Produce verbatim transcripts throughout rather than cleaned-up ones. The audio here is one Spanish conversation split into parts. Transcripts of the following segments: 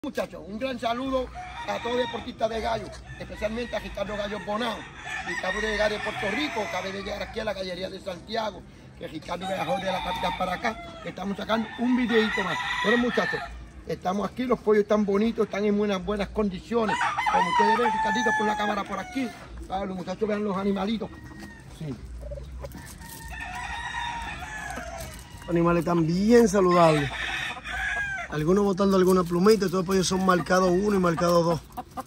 Muchachos, un gran saludo a todos los deportistas de gallo, especialmente a Ricardo Gallo Bonao. Ricardo de llegar de Puerto Rico, acabé de llegar aquí a la gallería de Santiago, que Ricardo viajó de la capital para acá, que estamos sacando un videito más. Bueno, muchachos, estamos aquí, los pollos están bonitos, están en buenas, buenas condiciones. Como ustedes ven, Ricardito, con la cámara por aquí, para que los muchachos vean los animalitos. Sí. Los animales están bien saludables. Algunos botando alguna plumita, todos los pollos son marcados uno y marcados dos.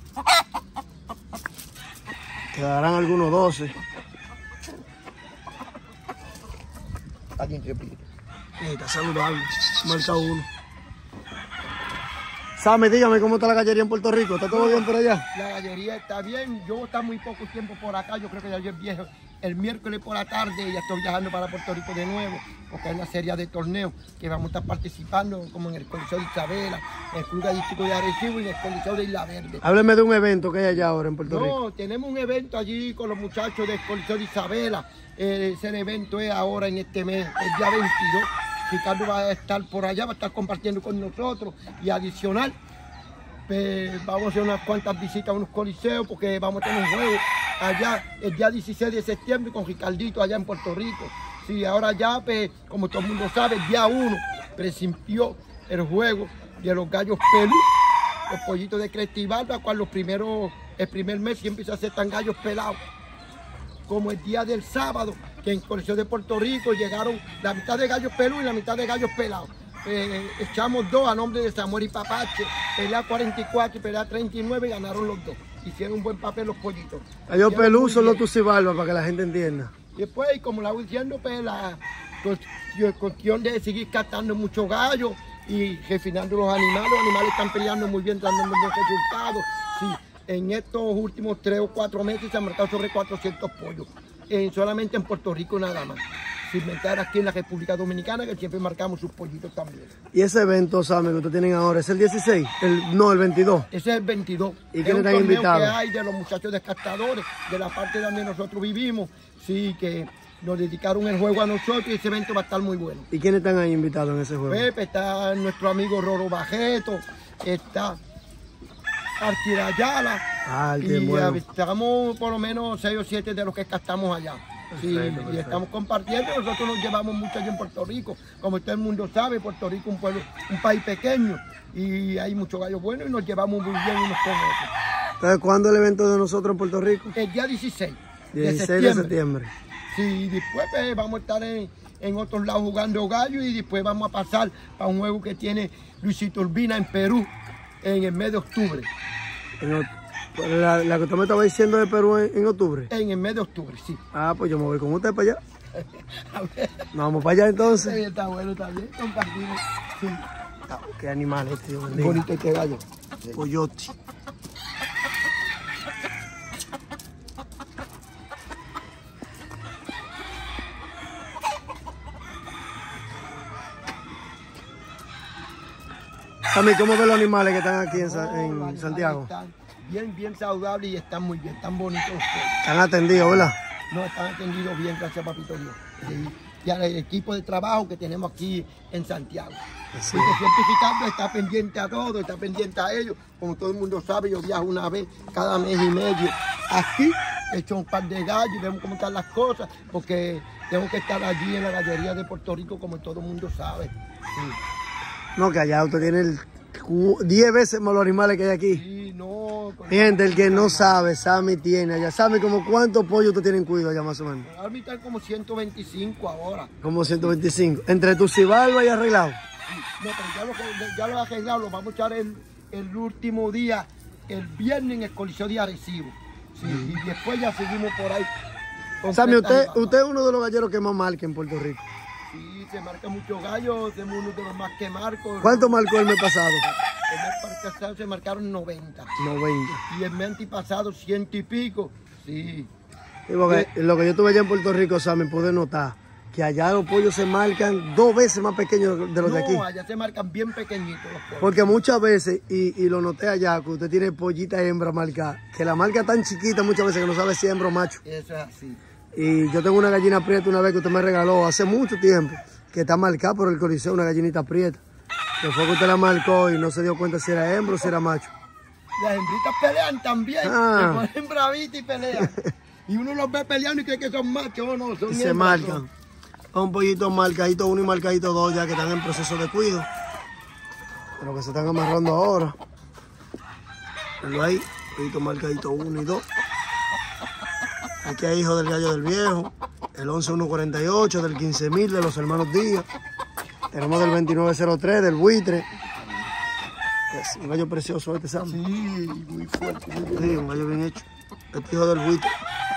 Quedarán algunos doce. Aquí entre pies. Está saludable, marcado uno. Sammy, dígame cómo está la gallería en Puerto Rico. ¿Está todo bien por allá? La gallería está bien. Yo voy a estar muy poco tiempo por acá. Yo creo que ya yo viejo. El miércoles por la tarde ya estoy viajando para Puerto Rico de nuevo, porque hay una serie de torneos que vamos a estar participando, como en el Coliseo de Isabela, en el Club Gallístico de Arecibo y en el Coliseo de Isla Verde. Hábleme de un evento que hay allá ahora en Puerto no, Rico. No, tenemos un evento allí con los muchachos del Coliseo de Isabela. Eh, ese evento es ahora en este mes, el día veintidós. Ricardo va a estar por allá, va a estar compartiendo con nosotros y adicional. Pues vamos a hacer unas cuantas visitas a unos coliseos porque vamos a tener un juego allá el día dieciséis de septiembre con Ricardito allá en Puerto Rico. Sí, ahora ya, pues, como todo el mundo sabe, el día uno presintió el juego de los gallos pelú, los pollitos de cresta y barba, cual los primeros, el primer mes siempre se aceptan gallos pelados. Como el día del sábado, que en el Coliseo de Puerto Rico llegaron la mitad de gallos pelú y la mitad de gallos pelados. Eh, echamos dos a nombre de Samuel y Papache, pelea cuarenta y cuatro y pelea treinta y nueve y ganaron los dos. Hicieron un buen papel los pollitos. Gallos pelú son los tucibalbas para que la gente entienda. Y después, como la voy diciendo, pues la cuestión de seguir captando muchos gallos y refinando los animales. Los animales están peleando muy bien, dando buenos resultados. Sí, en estos últimos tres o cuatro meses se han marcado sobre cuatrocientos pollos, eh, solamente en Puerto Rico nada más. Sin mentar aquí en la República Dominicana, que siempre marcamos sus pollitos también. ¿Y ese evento, Sammy, que ustedes tienen ahora, es el dieciséis? El, no, el veintidós. Ese es el veintidós. ¿Y quiénes están invitados? Que hay de los muchachos descastadores, de la parte donde nosotros vivimos, sí, que nos dedicaron el juego a nosotros y ese evento va a estar muy bueno. ¿Y quiénes están ahí invitados en ese juego? Pepe, está nuestro amigo Roro Bajeto, está Artir Ayala, ah, y bueno. estamos por lo menos seis o siete de los que castamos allá. Sí, perfecto, perfecto. Y estamos compartiendo, nosotros nos llevamos mucho allí en Puerto Rico, como todo el mundo sabe, Puerto Rico es un pueblo, un país pequeño y hay muchos gallos buenos y nos llevamos muy bien unos con otros. Entonces, ¿cuándo el evento de nosotros en Puerto Rico? El día dieciséis, dieciséis de de septiembre. septiembre. Sí, y después pues, vamos a estar en, en otros lados jugando gallos y después vamos a pasar para un juego que tiene Luisito Urbina en Perú en el mes de octubre. En La, la que usted me estaba diciendo de Perú en, en octubre. En el mes de octubre, sí. Ah, pues yo me voy con usted para allá. Nos vamos para allá entonces. Sí, está bueno también, compartimos. Sí. Ah, qué animal este, Dios bendiga. Bonito este gallo. Sí. Coyote. Sammy, ¿cómo ven los animales que están aquí en, oh, en Santiago? Están bien, bien saludables y están muy bien, están bonitos. Están atendidos, ¿verdad? No, están atendidos bien, gracias papito Dios. Sí. Y al equipo de trabajo que tenemos aquí en Santiago. Sí. Porque siempre Ricardo está pendiente a todo, está pendiente a ellos. Como todo el mundo sabe, yo viajo una vez cada mes y medio aquí. He hecho un par de gallos y vemos cómo están las cosas, porque tengo que estar allí en la gallería de Puerto Rico, como todo el mundo sabe. Sí. No, que allá usted tiene diez veces más los animales que hay aquí. Sí, no. Gente, el que no sabe, Sammy tiene allá. Sammy, ¿como cuántos pollos usted tiene en cuidado allá más o menos? Ahora mismo están como ciento veinticinco ahora. Como ciento veinticinco. ¿Entre tucibalba y arreglado? No, pero ya lo, ya lo he arreglado, lo vamos a echar el, el último día, el viernes en el Coliseo de Arecibo. Sí, mm. Y después ya seguimos por ahí. Sammy, usted, usted es uno de los galleros que más marca en Puerto Rico. Sí, se marca muchos gallos, es uno de los más que marco. ¿Cuánto marcó el mes pasado? El mes pasado se marcaron noventa. noventa. Y el mes antipasado ciento y pico. Sí. Sí, porque sí. Lo que yo estuve allá en Puerto Rico, Sammy, pude notar que allá los pollos se marcan dos veces más pequeños de los no, de aquí. No, allá se marcan bien pequeñitos los pollos. Porque muchas veces, y, y lo noté allá, que usted tiene pollita hembra marcada, que la marca tan chiquita muchas veces que no sabe si es hembra o macho. Eso es así. Y yo tengo una gallina prieta una vez que usted me regaló hace mucho tiempo, que está marcada por el Coliseo, una gallinita prieta. Que fue que usted la marcó y no se dio cuenta si era hembra o si era macho. Las hembritas pelean también. Ah. Se ponen bravitas y pelean. Y uno los ve peleando y cree que son machos o no, son Y se hembras, marcan. Son un pollito marcadito uno y marcadito dos ya que están en proceso de cuido. Pero que se están amarrando ahora. Míralo ahí, pollito marcadito uno y dos. Aquí hay hijo del gallo del viejo. El once uno cuarenta y ocho, del quince mil de los hermanos Díaz. Tenemos del veintinueve cero tres, del buitre. Es un gallo precioso este, Sam. Sí, muy fuerte. Muy bien. Sí, un gallo bien hecho. Este hijo del buitre.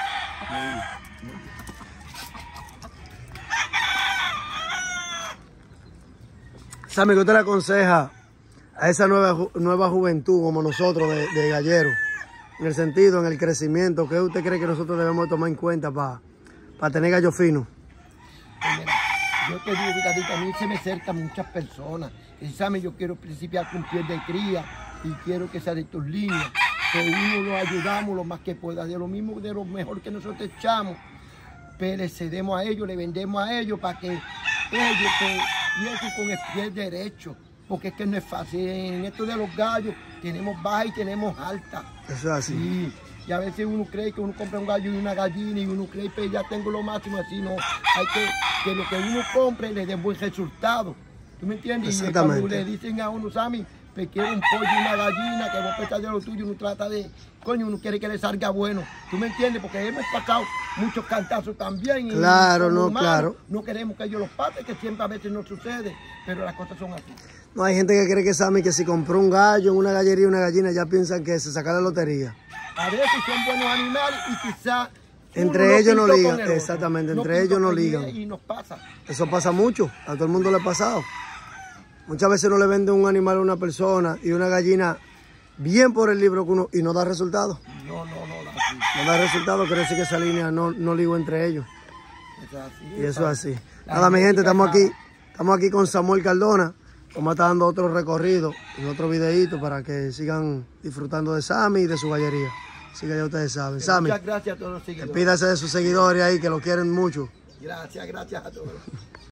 Sammy, ¿qué usted le aconseja a esa nueva, ju- nueva juventud como nosotros de, de galleros? En el sentido, en el crecimiento, ¿qué usted cree que nosotros debemos tomar en cuenta para pa tener gallo fino? Pues mira, yo te digo, Ricardito, a mí se me acercan muchas personas. Y saben, yo quiero principiar con piel de cría y quiero que sea de tus líneas. Que uno lo ayudamos lo más que pueda, de lo mismo, de lo mejor que nosotros echamos. Pero le cedemos a ellos, le vendemos a ellos para que ellos pues, y eso con el pie derecho. Porque es que no es fácil. En esto de los gallos tenemos baja y tenemos alta. Eso es así. Sí, y a veces uno cree que uno compra un gallo y una gallina y uno cree que ya tengo lo máximo, así no. Hay que que lo que uno compre le dé buen resultado. ¿Tú me entiendes? Y Exactamente. cuando le dicen a uno, Sammy, te quiero un pollo y una gallina, que vos pesas de lo tuyo, uno trata de, coño, uno quiere que le salga bueno. ¿Tú me entiendes? Porque hemos pasado muchos cantazos también. Y Claro, como no, humanos, claro. No queremos que ellos los pasen, que siempre a veces no sucede, pero las cosas son así. No, hay gente que cree que Sammy, que si compró un gallo, una gallería, una gallina, ya piensan que se saca la lotería. A veces son buenos animales y quizás Entre ellos no ligan, exactamente, entre ellos no ligan. Y nos pasa. Eso pasa mucho, a todo el mundo le ha pasado. Muchas veces uno le vende un animal a una persona y una gallina bien por el libro que uno y no da resultado. No, no, no, la- No da resultado, quiere decir que esa línea no, no ligo entre ellos. es así, Y eso es así. La Nada, mi gente, genética estamos es aquí, mala. estamos aquí con Samuel Cardona. Vamos a estar dando otro recorrido y otro videíto para que sigan disfrutando de Sammy y de su gallería. Así que ya ustedes saben. Sammy, Muchas gracias a todos los seguidores. despídase de sus seguidores ahí que lo quieren mucho. Gracias, gracias a todos.